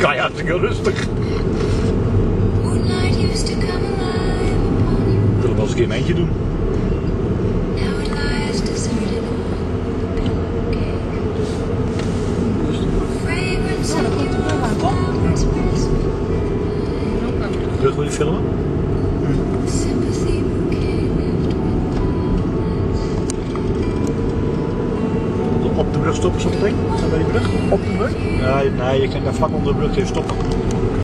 ga je hartstikke rustig. Ik wil hem wel eens een keer in mijn eentje doen. Brug wil je filmen? Op de brug stoppen zometeen? Bij die brug? Op de brug? Nee, je kan daar vlak onder de brug even stoppen.